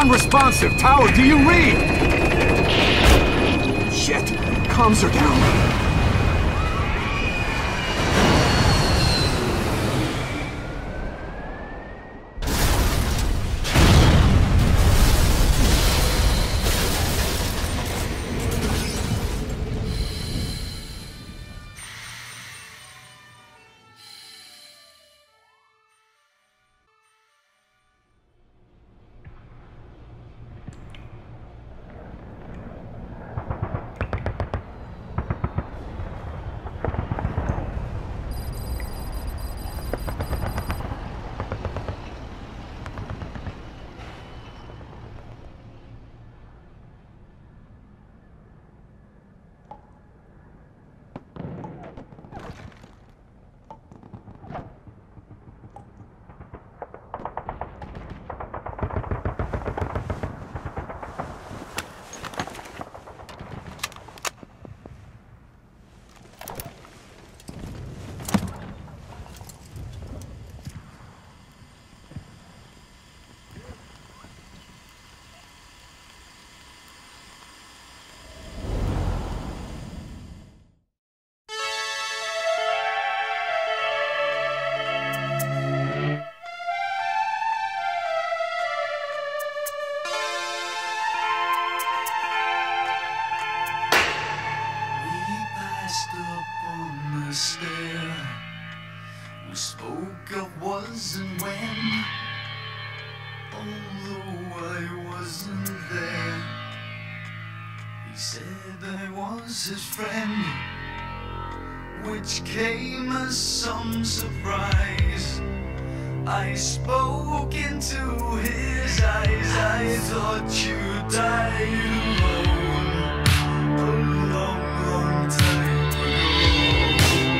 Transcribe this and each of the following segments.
Unresponsive. Tower, do you read? Shit. Comms are down. We spoke of was and when, although I wasn't there. He said I was his friend, which came as some surprise. I spoke into his eyes. I thought you died alone a long, long time ago.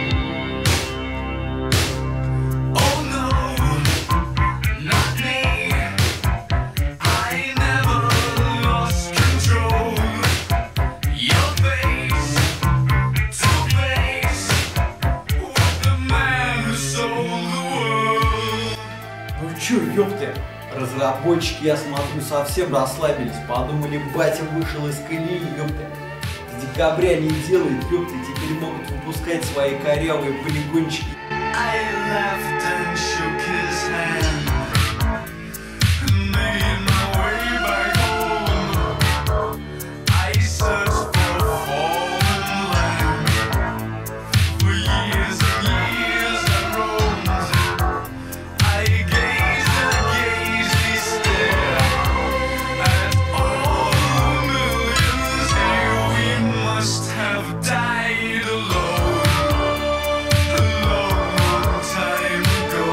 Oh no, not me. I never lost control. Your face to face with the man who sold the world. Ну чё, ёпты, разработчики, я смотрю, совсем расслабились. Подумали, батя вышел из колеи, ёпты. С декабря не делает, ёпты, теперь могут выпускать свои корявые полигончики. I laughed and shook his hand and made my way back home. I searched for a fallen land. For years and years I roamed. I gazed and gazed, he stared at all the millions here. We must have died alone a long, long time ago.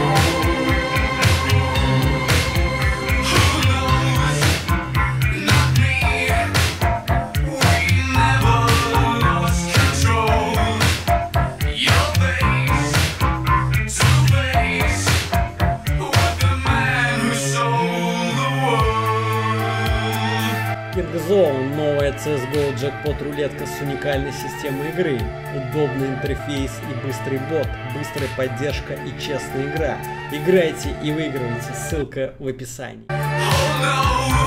Who knows? Not me. We never lost control. Your face to face with the man who sold the world. Kingzone — новая CSGO джекпот рулетка с уникальной системой игры, удобный интерфейс и быстрый бот, быстрая поддержка и честная игра. Играйте и выигрывайте, ссылка в описании. Oh no.